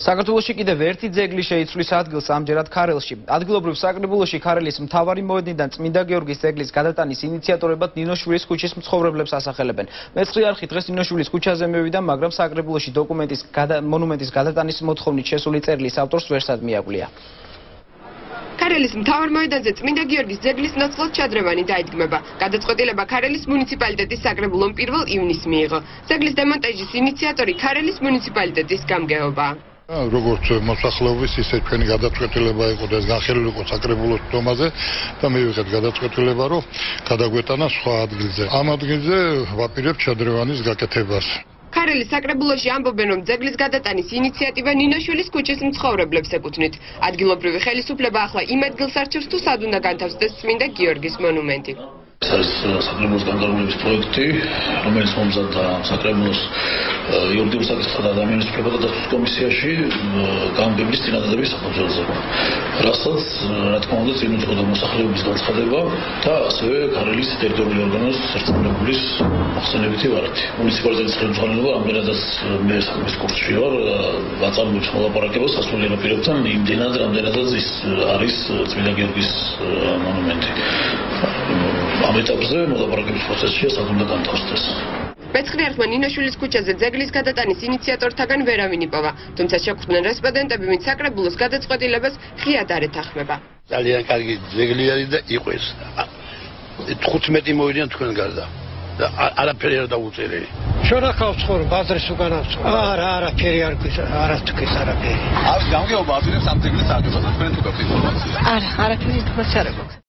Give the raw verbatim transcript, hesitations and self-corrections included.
საქართველოში კიდევ ერთი ძეგლი შეიცვლის ადგილს ამჯერად ქარელში. ადგილობრივ საკრებულოში ქარელის მთავარი მოედნიდან წმინდა გიორგის ძეგლის გადატანის ინიციატორებად ნინოშვილის ქუჩის მცხოვრებლებს ასახელებენ. მეცხრე არხი დღეს ნინოშვილის ქუჩაზე მევიდა, მაგრამ საკრებულოში დოკუმენტის მონუმენტის გადატანის მოთხოვნით შესული წერლის ავტორს ვერსად მიაგვლია. ქარელის მთავარ მოედანზე წმინდა გიორგის ძეგლის ნაცვლად ჩადრევანი დაიდგმება. გადაწყვეტილება ქარელის მუნიციპალიტეტის საკრებულომ პირველ ივნისს მიიღო. ძეგლის დემონტაჟის ინიციატორი ქარელის მუნიციპალიტეტის გამგეობაა. როგორც მოსახლეობის, ისე ჩვენი გადაწყვეტილება იყო და ეს განხილული იყო საკრებულოს დომაზე და მივიღეთ გადაწყვეტილება, რომ გადაგვეტანა სხვა ადგილზე. ამ ადგილზე ვაპირებთ ჩადრევანის გაკეთებას. ქარელის საკრებულოში ამბობენ, რომ ძეგლის გადატანის ინიციატივა ნინოშვილის ქუჩის მცხოვრებლებს ეკუთვნით. ადგილობრივი ხელისუფლება ახლა იმ ადგილს არჩევს, თუ სად უნდა განთავსდეს წმინდა გიორგის მონუმენტი. ეს არის საკრებულოს განკარგულების პროექტი, რომელიც მომზადდა საკრებულოს იურიდიულ საკითხთა და ადამიანის უფლებათა დაცვის კომისიაში გამგებლის წინადადების საფუძველზე. რასაც, რა თქმა უნდა, წინ უძღოდა მოსახლეობის განცხადება და ასევე ქარელის ტერიტორიული ორგანოს ერთგულების მოხსენებითი ვარდი. მუნიციპალიტეტის ხელმძღვანელობა ამჯერადაც მე საქმის კურსში ვარ, ვაწარმოებს მოლაპარაკებას სასულიერო პირებთან იმდენად, რამდენადაც ის არის წმინდა გიორგის მონუმენტი. ამ ეტაპზე მოლაპარაკების პროცესშია სად უნდა განთავსდეს. მეცხრე არხმა ნინოშვილის ქუჩაზე ძეგლის გადატანის ინიციატორთაგან ვერავინ იპოვა, თუმცა შეხვდნენ რესპონდენტები, ვინც საკრებულოს გადაწყვეტილებას ღიად არ ეთანხმება. ძალიან კარგი ძეგლი არის და იყოს. თხუთმეტი მოვიდნენ თქვენ გარდა. და არაფერი არ დაუწერელი. ჩვენ ახავს ხომ ბაზრის უკან აქვს. არა, არაფერი არ გვის, არა თქვის არაფერი. არის გამგეობა აზრებს ამ ძეგლის აღებას, თქვენ თუ გაქვთ ინფორმაცია? არა, არაფერი ინფორმაცია არ აქვს.